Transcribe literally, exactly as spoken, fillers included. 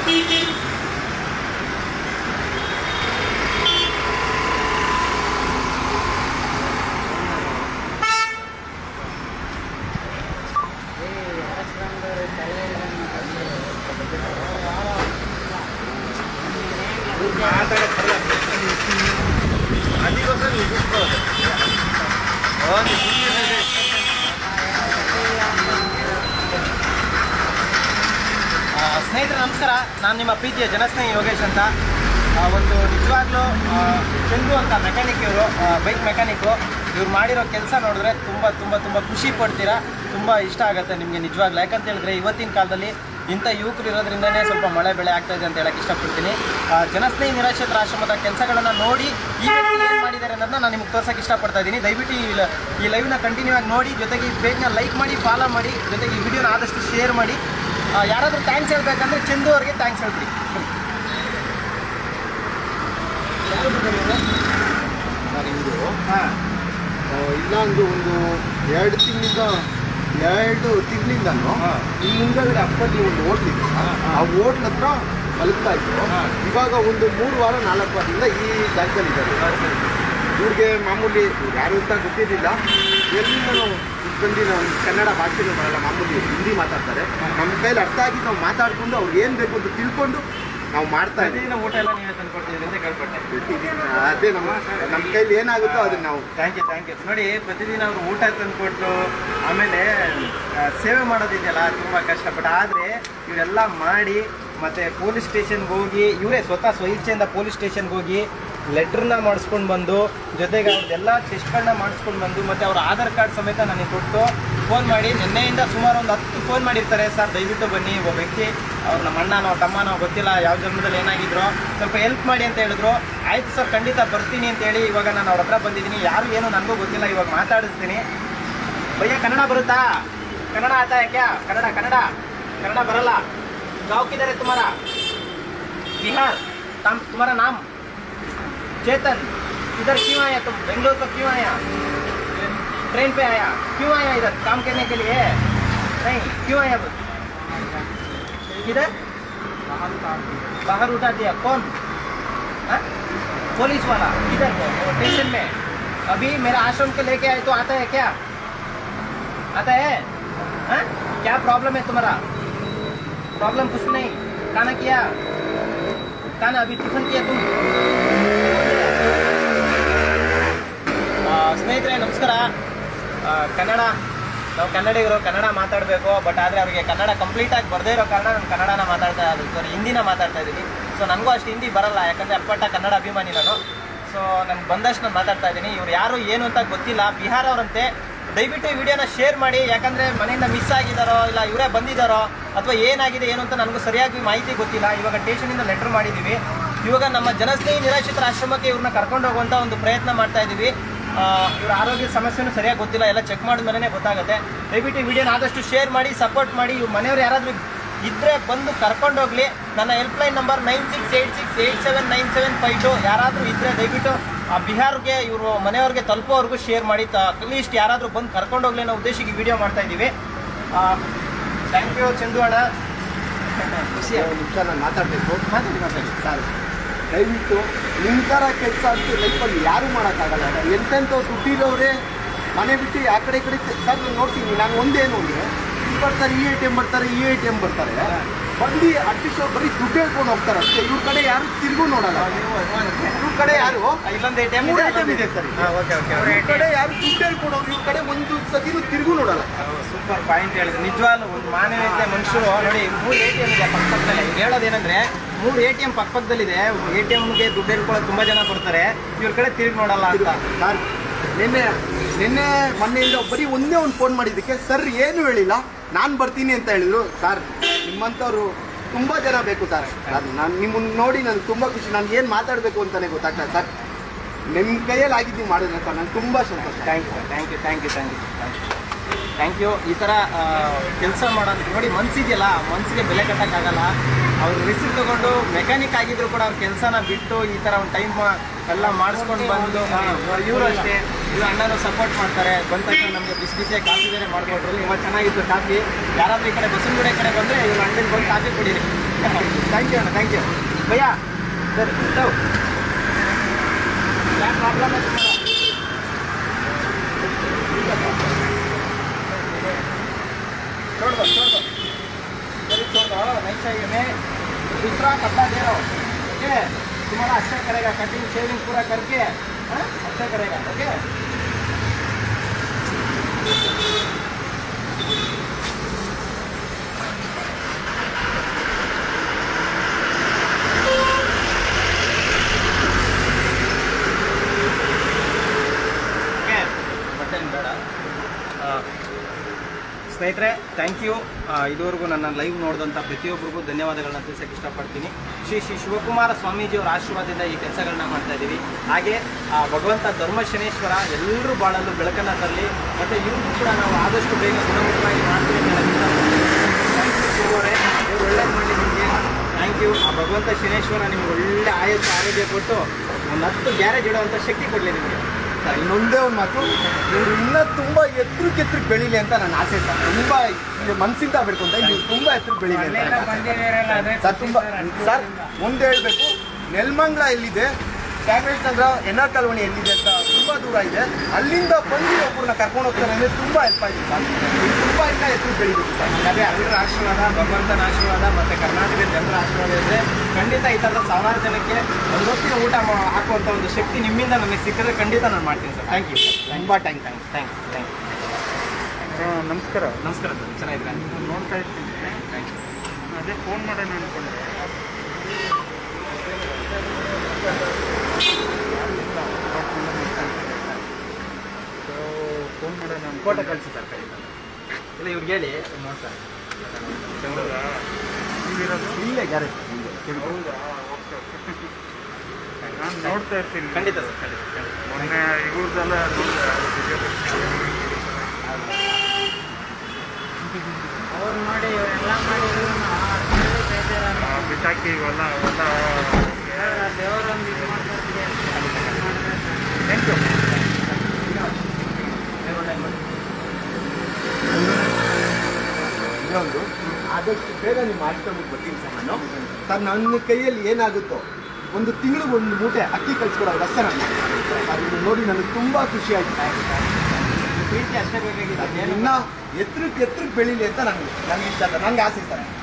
ಸ್ನೇಹಿತರೆ ನಮಸ್ಕಾರ, ನಾನು ನಿಮ್ಮ ಪ್ರೀತಿಯ ಜನಸ್ನೇಹಿ ಯೋಗೇಶ್ ಅಂತ. ಒಂದು ನಿಜವಾಗ್ಲೂ ಚಂದು ಅಂತ ಮೆಕ್ಯಾನಿಕ್, ಇವರು ಬೈಕ್ ಮೆಕ್ಯಾನಿಕ್ಕು. ಇವ್ರು ಮಾಡಿರೋ ಕೆಲಸ ನೋಡಿದ್ರೆ ತುಂಬ ತುಂಬ ತುಂಬ ಖುಷಿ ಪಡ್ತೀರಾ, ತುಂಬ ಇಷ್ಟ ಆಗುತ್ತೆ ನಿಮಗೆ ನಿಜವಾಗ್ಲೂ. ಯಾಕಂತ ಹೇಳಿದ್ರೆ ಇವತ್ತಿನ ಕಾಲದಲ್ಲಿ ಇಂಥ ಯುವಕರು ಇರೋದ್ರಿಂದನೇ ಸ್ವಲ್ಪ ಮಳೆ ಬೆಳೆ ಆಗ್ತಾಯಿದೆ ಅಂತ ಹೇಳಕ್ಕೆ ಇಷ್ಟಪಡ್ತೀನಿ. ಜನಸ್ನೇಹಿ ನಿರಾಶ್ರಿತರ ಆಶ್ರಮದ ಕೆಲಸಗಳನ್ನು ನೋಡಿ ಈ ವ್ಯಕ್ತಿ ಏನು ಮಾಡಿದ್ದಾರೆ ಅನ್ನೋದನ್ನ ನಾನು ನಿಮ್ಗೆ ತೋರ್ಸೋಕ್ಕೆ ಇಷ್ಟಪಡ್ತಾ ಇದ್ದೀನಿ. ದಯವಿಟ್ಟು ಈ ಈ ಲೈವ್ನ ಕಂಟಿನ್ಯೂ ಆಗಿ ನೋಡಿ, ಜೊತೆಗೆ ಈ ಪೇಜ್ನ ಲೈಕ್ ಮಾಡಿ, ಫಾಲೋ ಮಾಡಿ, ಜೊತೆಗೆ ಈ ವಿಡಿಯೋನ ಆದಷ್ಟು ಶೇರ್ ಮಾಡಿ. ಯಾರಾದರೂ ಥ್ಯಾಂಕ್ಸ್ ಹೇಳ್ಬೇಕಂದ್ರೆ ಚಂದು ಅವ್ರಿಗೆ ಥ್ಯಾಂಕ್ಸ್ ಹೇಳ್ತೀವಿ. ಹಾಂ, ಇಲ್ಲ ಒಂದು ಒಂದು ಎರಡು ತಿಂಗಳಿಂದ ಎರಡು ತಿಂಗಳಿಂದನೂ ಈ ಮುಂದಗಡೆ ಅಪ್ಪಲ್ಲಿ ಒಂದು ಹೋಟ್ಲಿದೆ, ಆ ಹೋಟ್ಲ ಹತ್ರ ಮಲಗ್ತಾ ಇದ್ರು. ಇವಾಗ ಒಂದು ಮೂರು ವಾರ ನಾಲ್ಕು ವಾರದಿಂದ ಈ ಜಾಗದಲ್ಲಿದ್ದಾರೆ. ಇವ್ರಿಗೆ ಮಾಮೂಲಿ ಯಾರು ಅಂತ ಗೊತ್ತಿರಲಿಲ್ಲ. ಎಲ್ಲಿಂದ ನಾವು ಬಂದು ನಾವು ಕನ್ನಡ ಭಾಷೆಗಳು ಬರಲ್ಲ, ಮಾಮೂಲಿ ಹಿಂದಿ ಮಾತಾಡ್ತಾರೆ. ನಮ್ಮ ಕೈಲಿ ಅರ್ಥ ಆಗಿ ನಾವು ಮಾತಾಡ್ಕೊಂಡು ಅವ್ರಿಗೆ ಏನು ಬೇಕು ಅಂತ ತಿಳ್ಕೊಂಡು ನಾವು ಮಾಡ್ತಾ ಇದ್ದೀವಿ. ಊಟ ಎಲ್ಲ ನೀವೇ ತಂದು ಕೊಡ್ತಿದ್ದೀರಿ ಅಂತ ಕೇಳ್ಪಟ್ಟೆ. ಅದೇ ನಮ್ಮ ನಮ್ಮ ಕೈಲಿ ಏನಾಗುತ್ತೋ ಅದನ್ನು ನಾವು ಥ್ಯಾಂಕ್ ಯು ಥ್ಯಾಂಕ್ ಯು ನೋಡಿ, ಪ್ರತಿದಿನ ಅವರು ಊಟ ತಂದು ಕೊಟ್ಟು ಆಮೇಲೆ ಸೇವೆ ಮಾಡೋದಿದೆಯಲ್ಲ ತುಂಬ ಕಷ್ಟಪಟ್ಟು. ಆದರೆ ಇವರೆಲ್ಲ ಮಾಡಿ ಮತ್ತು ಪೊಲೀಸ್ ಸ್ಟೇಷನ್ಗೆ ಹೋಗಿ ಇವರೇ ಸ್ವತಃ ಸ್ವಇಚ್ಛೆಯಿಂದ ಪೊಲೀಸ್ ಸ್ಟೇಷನ್ಗೆ ಹೋಗಿ ಲೆಟ್ರನ್ನ ಮಾಡಿಸ್ಕೊಂಡು ಬಂದು, ಜೊತೆಗೆ ಅವ್ರದ್ದೆಲ್ಲ ಟೆಸ್ಟ್ಗಳನ್ನ ಮಾಡಿಸ್ಕೊಂಡು ಬಂದು, ಮತ್ತು ಅವ್ರ ಆಧಾರ್ ಕಾರ್ಡ್ ಸಮೇತ ನನಗೆ ಕೊಟ್ಟು ಫೋನ್ ಮಾಡಿ, ನಿನ್ನೆಯಿಂದ ಸುಮಾರು ಒಂದು ಹತ್ತು ಫೋನ್ ಮಾಡಿರ್ತಾರೆ. ಸರ್ ದಯವಿಟ್ಟು ಬನ್ನಿ, ಒಬ್ಬ ವ್ಯಕ್ತಿ ಅವ್ರು ನಮ್ಮ ಅಣ್ಣನೋ ತಮ್ಮನೋ ಗೊತ್ತಿಲ್ಲ ಯಾವ ಜನ್ಮದಲ್ಲಿ ಏನಾಗಿದ್ರು, ಸ್ವಲ್ಪ ಹೆಲ್ಪ್ ಮಾಡಿ ಅಂತ ಹೇಳಿದ್ರು. ಆಯಿತು ಸರ್ ಖಂಡಿತ ಬರ್ತೀನಿ ಅಂತೇಳಿ ಇವಾಗ ನಾನು ಅವ್ರ ಹತ್ರ ಬಂದಿದ್ದೀನಿ. ಯಾರು ಏನು ನನಗೂ ಗೊತ್ತಿಲ್ಲ, ಇವಾಗ ಮಾತಾಡಿಸ್ತೀನಿ. ಭಯ್ಯ ಕನ್ನಡ ಬರುತ್ತಾ? ಕನ್ನಡ ಆತ ಯಾಕ್ಯಾ? ಕನ್ನಡ ಕನ್ನಡ ಕನ್ನಡ ಬರಲ್ಲ. गाँव किधर है तुम्हारा? बिहार। तम तुम्हारा नाम? चेतन। इधर क्यों आया तुम? बेंगलोर को क्यों आया? ट्रेन पे आया? क्यों आया इधर काम करने के लिए? नहीं, क्यों आया? किधर? बाहर उठा दिया। कौन? हा? पुलिस वाला। किधर को? स्टेशन में। अभी मेरा आश्रम के लेके आए तो आता है क्या? आता है? हा? क्या प्रॉब्लम है तुम्हारा? प्रॉब्लम कुछ नहीं। खाना किया? खाना अभी टिफिन किया तुम? ಸ್ನೇಹಿತರೆ ನಮಸ್ಕಾರ. ಕನ್ನಡ, ನಾವು ಕನ್ನಡಿಗರು, ಕನ್ನಡ ಮಾತಾಡಬೇಕು. ಬಟ್ ಆದರೆ ಅವರಿಗೆ ಕನ್ನಡ ಕಂಪ್ಲೀಟಾಗಿ ಬರದೇ ಇರೋ ಕಾರಣ ನಾನು ಕನ್ನಡನ ಮಾತಾಡ್ತಾ ಇದ್ದೀನಿ, ಸಾರಿ ಹಿಂದಿನ ಮಾತಾಡ್ತಾ ಇದ್ದೀನಿ. ಸೊ ನನಗೂ ಅಷ್ಟು ಹಿಂದಿ ಬರಲ್ಲ, ಯಾಕಂದರೆ ಅಪ್ಪಟ್ಟ ಕನ್ನಡ ಅಭಿಮಾನಿ ನಾನು. ಸೊ ನನಗೆ ಬಂದಷ್ಟು ನಾನು ಮಾತಾಡ್ತಾ ಇದ್ದೀನಿ. ಇವ್ರು ಯಾರು ಏನು ಅಂತ ಗೊತ್ತಿಲ್ಲ, ಬಿಹಾರ ಅವರಂತೆ. ದಯವಿಟ್ಟು ಈ ವಿಡಿಯೋನ ಶೇರ್ ಮಾಡಿ, ಯಾಕಂದರೆ ಮನೆಯಿಂದ ಮಿಸ್ ಆಗಿದ್ದಾರೋ ಇಲ್ಲ ಇವರೇ ಬಂದಿದ್ದಾರೋ ಅಥವಾ ಏನಾಗಿದೆ ಏನು ಅಂತ ನನಗೂ ಸರಿಯಾಗಿ ಮಾಹಿತಿ ಗೊತ್ತಿಲ್ಲ. ಇವಾಗ ಸ್ಟೇಷನಿಂದ ಲೆಟ್ರ್ ಮಾಡಿದ್ದೀವಿ. ಇವಾಗ ನಮ್ಮ ಜನಸ್ನೇಹಿ ನಿರಾಶ್ರಿತರ ಆಶ್ರಮಕ್ಕೆ ಇವ್ರನ್ನ ಕರ್ಕೊಂಡು ಹೋಗುವಂಥ ಒಂದು ಪ್ರಯತ್ನ ಮಾಡ್ತಾ ಇದ್ದೀವಿ. ಇವ್ರ ಆರೋಗ್ಯ ಸಮಸ್ಯೆನೂ ಸರಿಯಾಗಿ ಗೊತ್ತಿಲ್ಲ, ಎಲ್ಲ ಚೆಕ್ ಮಾಡಿದ್ಮೇಲೆ ಗೊತ್ತಾಗುತ್ತೆ. ದಯವಿಟ್ಟು ಈ ವಿಡಿಯೋನ ಆದಷ್ಟು ಶೇರ್ ಮಾಡಿ, ಸಪೋರ್ಟ್ ಮಾಡಿ. ಇವ್ರ ಮನೆಯವ್ರು ಯಾರಾದರೂ ಇದ್ದರೆ ಬಂದು ಕರ್ಕೊಂಡೋಗ್ಲಿ. ನನ್ನ helpline number nine six eight six eight seven nine seven five two. ಯಾರಾದರೂ ಇದ್ದರೆ ದಯವಿಟ್ಟು ಆ ಬಿಹಾರ್ಗೆ ಇವರು ಮನೆಯವ್ರಿಗೆ ತಲುಪೋವರೆಗೂ ಶೇರ್ ಮಾಡಿ. ಅಟ್ಲೀಸ್ಟ್ ಯಾರಾದರೂ ಬಂದು ಕರ್ಕೊಂಡೋಗ್ಲಿ ಅನ್ನೋ ಉದ್ದೇಶಕ್ಕೆ ವಿಡಿಯೋ ಮಾಡ್ತಾ ಇದ್ದೀವಿ. ಥ್ಯಾಂಕ್ ಯು ಚಂದು ಅಣ್ಣ. ಖುಷಿ ನಿಮಿಷ ನಾನು ಮಾತಾಡಬೇಕು. ಮಾತಾಡಿ ಮಾತಾಡಿ ಸರ್ ದಯವಿಟ್ಟು ನಿಮ್ಮ ಥರ ಕೆಲಸ ಅಂತೂ ಲೈಫಲ್ಲಿ ಯಾರೂ ಮಾಡೋಕ್ಕಾಗಲ್ಲ. ಎಂತೆಂಥವ್ರು ದುಡ್ಡಿರೋರೇ ಮನೆ ಬಿಟ್ಟು ಆ ಕಡೆ ಈ ಕಡೆ ಸರ್ ನೋಡ್ತೀನಿ. ನಾನು ಒಂದೇನು ಅಂದರೆ ಇಲ್ಲಿ ಬರ್ತಾರೆ, ಈ ಎ ಟಿ ಎಮ್ ಬರ್ತಾರೆ, ಈ ಎ ಟಿ ಎಮ್ ಬರ್ತಾರೆ, ಬಂದು ಅಟ್ಲೀಸ್ಟ್ ಅವ್ರು ಬರೀ ದುಡ್ಡು ಹೇಳ್ಕೊಂಡು ಹೋಗ್ತಾರೆ ಅಷ್ಟೇ. ಇವ್ರ ಕಡೆ ಯಾರು ತಿರುಗೂ ನೋಡಲ್ಲ. ಇವ್ರ ಕಡೆ ಯಾರು ಇಲ್ಲೊಂದು ಎ ಟಿ ಎಮ್ ಇದೆ ಸರ್. ಇವ್ರ ಕಡೆ ಯಾರು ದುಡ್ಡು ಹೇಳ್ಕೊಡೋರು, ಇವ್ರ ಕಡೆ ಒಂದು ಸತಿನೂ ತಿರುಗೂ ನೋಡಲ್ಲ. ಸೂಪರ್ ಪಾಯಿಂಟ್ ಹೇಳಿದ್ರು. ನಿಜವಾಗ್ಲೂ ಒಂದು ಮಾನವೀಯತೆ ಮನುಷ್ಯರು ನೋಡಿ. ಮೂರು ಎ ಟಿ ಎಮ್ ಇದೆ ಪಕ್ಕಪಕ್ಕದಲ್ಲಿ. ಇವ್ರು ಹೇಳೋದೇನೆಂದರೆ ಮೂರು ಎ ಟಿ ಎಮ್ ಪಕ್ಕಪಕ್ಕದಲ್ಲಿದೆ. ಎ ಟಿ ಎಮ್ಗೆ ದುಡ್ಡು ಹೇಳ್ಕೊಳ್ಳೋದು ತುಂಬ ಜನ ಬರ್ತಾರೆ, ಇವ್ರ ಕಡೆ ತಿರುಗಿ ನೋಡಲ್ಲ ಅಂತ. ಸರ್ ನಿನ್ನೆ ನಿನ್ನೆ ಮೊನ್ನೆಯಿಂದ ಬರೀ ಒಂದೇ ಒಂದು ಫೋನ್ ಮಾಡಿದ್ದಕ್ಕೆ ಸರ್ ಏನು ಹೇಳಿಲ್ಲ, ನಾನು ಬರ್ತೀನಿ ಅಂತ ಹೇಳಿದ್ರು. ಸರ್ ನಿಮ್ಮಂಥವ್ರು ತುಂಬ ಜನ ಬೇಕು ಸರ್. ನಾನು ನಿಮ್ಮನ್ನು ನೋಡಿ ನನಗೆ ತುಂಬ ಖುಷಿ. ನಾನು ಏನು ಮಾತಾಡಬೇಕು ಅಂತಲೇ ಗೊತ್ತಾಗ್ತದೆ ಸರ್. ನಿಮ್ಮ ಕೈಯಲ್ಲಿ ಆಗಿದ್ದು ಮಾಡಿದ್ರೆ ಸರ್ ನನಗೆ ತುಂಬ ಸಂತೋಷ. Thank you sir. Thank you thank you thank you thank you. ಈ ಥರ ಕೆಲಸ ಮಾಡೋದು ನೋಡಿ, ಮನಸ್ಸಿದೆಯಲ್ಲ, ಮನಸ್ಸಿಗೆ ಬೆಲೆ ಕಟ್ಟೋಕ್ಕಾಗಲ್ಲ. ಅವರು ರಿಸೀವ್ ತೊಗೊಂಡು ಮೆಕ್ಯಾನಿಕ್ ಆಗಿದ್ರು ಕೂಡ ಅವ್ರ ಕೆಲಸನ ಬಿಟ್ಟು ಈ ಥರ ಒಂದು ಟೈಮ್ ಎಲ್ಲ ಮಾಡಿಸ್ಕೊಂಡು ಬಂದು ಇವರು ಅಷ್ಟೇ, ಇವರು ಅಣ್ಣನೂ ಸಪೋರ್ಟ್ ಮಾಡ್ತಾರೆ. ಬಂದ ತಕ್ಷಣ ನಮಗೆ ಬಿಸಿ ಬಿಸಿಯಾಗಿ ಕಾಫಿ ಬೇರೆ ಮಾಡಿಕೊಟ್ರು. ಇವಾಗ ಚೆನ್ನಾಗಿತ್ತು ಕಾಫಿ. ಯಾರಾದರೂ ಈ ಕಡೆ ಬಸವನಗುಡಿ ಕಡೆ ಬಂದರೆ ಇವರು ಅಣ್ಣನ ಬಂದು ಕಾಫಿ ಕುಡೀರಿ. ಥ್ಯಾಂಕ್ ಯು ಅಣ್ಣ, ಥ್ಯಾಂಕ್ ಯು ಭಯ್ಯ. ಸರ್ ಸ್ಟವ್ क्या प्रॉब्लम है तुम्हारा? छोड़ दो छोड़ दो अरे छोड़ दो, नहीं चाहिए. मैं दूसरा कपड़ा दे रहा हूँ, ओके? तुम्हारा अच्छा करेगा, कटिंग शेविंग पूरा करके हाँ अच्छा करेगा, ओके? ಸ್ನೇಹಿತರೆ, ಥ್ಯಾಂಕ್ ಯು. ಇದುವರೆಗೂ ನನ್ನ ಲೈವ್ ನೋಡಿದಂಥ ಪ್ರತಿಯೊಬ್ಬರಿಗೂ ಧನ್ಯವಾದಗಳನ್ನ ತಿಳಿಸೋಕ್ಕೆ ಇಷ್ಟಪಡ್ತೀನಿ. ಶ್ರೀ ಶ್ರೀ ಶಿವಕುಮಾರ ಸ್ವಾಮೀಜಿಯವರ ಆಶೀರ್ವಾದದಿಂದ ಈ ಕೆಲಸಗಳನ್ನ ಮಾಡ್ತಾ ಇದ್ದೀವಿ. ಹಾಗೆ ಆ ಭಗವಂತ ಧರ್ಮಶನೇಶ್ವರ ಎಲ್ಲರೂ ಬಾಳಲು ಬೆಳಕನ್ನು ತರಲಿ. ಮತ್ತು ಇವ್ರಿಗೂ ಕೂಡ ನಾವು ಆದಷ್ಟು ಬೇಗ ಗುಣಮುಖವಾಗಿ ಮಾಡ್ತೀವಿ ಅಂತ ಶಿವರೇ, ಇವ್ರು ಒಳ್ಳೇದು ಮಾಡಲಿ ನಿಮಗೆ. Thank you. ಆ ಭಗವಂತ ಶನೇಶ್ವರ ನಿಮ್ಗೆ ಒಳ್ಳೆ ಆಯಸ್ಸು ಆರೋಗ್ಯ ಕೊಟ್ಟು ಒಂದು ಹತ್ತು ಗ್ಯಾರೇಜ್ ಇಡುವಂಥ ಶಕ್ತಿ ಕೊಡಲಿ ನಿಮಗೆ. ಇನ್ನೊಂದೇ ಒಂದು ಮಾತು, ಇವರು ಇನ್ನೂ ತುಂಬ ಎತ್ತರಕ್ಕೆ ಎತ್ತರಕ್ಕೆ ಬೆಳೀಲಿ ಅಂತ ನನ್ನ ಆಸೆ ಸರ್. ತುಂಬ ಮನಸ್ಸಿಂದ ಬೆಳ್ಕೊಂತ ಇವ್ರು ತುಂಬ ಎತ್ತರಕ್ಕೆ ಬೆಳೀಲಿ ಅಂತ ಸರ್. ತುಂಬ ಸರ್ ಒಂದು ಹೇಳಬೇಕು, ನೆಲಮಂಗಲ ಎಲ್ಲಿದೆ, ಟ್ಯಾಬ್ಲೆಟ್ಸ್ ಅಂದ್ರೆ ಎನ್ ಆರ್ ಕಾಲೋನಿ ಎಲ್ಲಿದೆ ಅಂತ ತುಂಬ ದೂರ ಇದೆ. ಅಲ್ಲಿಂದ ಬಂದು ಒಬ್ಬರನ್ನ ಕರ್ಕೊಂಡು ಹೋಗ್ತಾರೆ ಅಂದರೆ ತುಂಬ ಹೆಲ್ಪ್ ಆಗಿದೆ ಸರ್. ತುಂಬ ಇನ್ನೂ ಎತ್ತರಕ್ಕೆ ಬೆಳೀಬೇಕು ಸರ್. ಅದೇ ಅದರ ಆಶೀರ್ವಾದ, ಭಗವಂತನ ಆಶೀರ್ವಾದ ಮತ್ತು ಕರ್ನಾಟಕದ ಜನರ ಆಶೀರ್ವಾದ ಇದೆ. ಖಂಡಿತ ಈ ಥರದ ಸಾವಿರಾರು ಜನಕ್ಕೆ ಒಂದು ಹೊತ್ತಿನ ಊಟ ಹಾಕುವಂಥ ಒಂದು ಶಕ್ತಿ ನಿಮ್ಮಿಂದ ನನಗೆ ಸಿಕ್ಕಿದ್ರೆ ಖಂಡಿತ ನಾನು ಮಾಡ್ತೀನಿ ಸರ್. Thank you. ತುಂಬ thank thanks thanks thank you. ನಮಸ್ಕಾರ. ನಮಸ್ಕಾರ ಸರ್, ಚೆನ್ನಾಗಿದ್ರೆ ನೋಡ್ತಾ ಇರ್ತೀನಿ. Thank you. ಅದೇ ಫೋನ್ ಮಾಡೋಣ ಅಂದ್ಕೊಂಡೆ. ಫೋನ್ ಮಾಡೋಣ ಫೋಟೋ ಕಳಿಸಿ ಸರ್, ಖಂಡಿತ. ಇಲ್ಲ ಇವ್ರಿಗೆ ಹೇಳಿ ನೋಡ್ತಾರೆ. ಇಲ್ಲೇ ಗ್ಯಾರೇಜ್ ನಾನು ನೋಡ್ತಾ ಇರ್ತೀನಿ. ಖಂಡಿತ ಸರ್, ಖಂಡಿತ ಖಂಡಿತ. ಮೊನ್ನೆ ಇವ್ರದ್ದೆಲ್ಲ ಅವ್ರು ನೋಡಿ ಇವರೆಲ್ಲ ಮಾಡಿ ಬಿಟ್ಟಾಕಿ ಇವೆಲ್ಲ ಅವೆಲ್ಲ ದೇವರೊಂದು ಇದು ಮಾಡ್ತಾರೆ. Thank you. ಇನ್ನೊಂದು ಆದಷ್ಟು ಬೇಗ ನೀವು ಮಾಡ್ಕೊಂಡ್ಬಿಟ್ಟು ಬರ್ತೀನಿ ಸರ್. ನಾನು ಸರ್ ನನ್ನ ಕೈಯಲ್ಲಿ ಏನಾಗುತ್ತೋ ಒಂದು ತಿಂಗಳಿಗೆ ಒಂದು ಮೂಟೆ ಅಕ್ಕಿ ಕಳಿಸ್ಕೊಡೋದು ಅಷ್ಟೇ ನಾನು ಅದನ್ನು ನೋಡಿ ನನಗೆ ತುಂಬ ಖುಷಿ ಆಯಿತು. ಪ್ರೀತಿ ಅಷ್ಟೇ ಬೇಕಾಗಿದೆ. ಇನ್ನೂ ಎತ್ತರಕ್ಕೆ ಎತ್ತರಕ್ಕೆ ಬೆಳೀಲಿ ಅಂತ ನನಗೆ ನನಗೆ ಇಷ್ಟ ಸರ್. ನನಗೆ ಆಸೆ ಸರ್.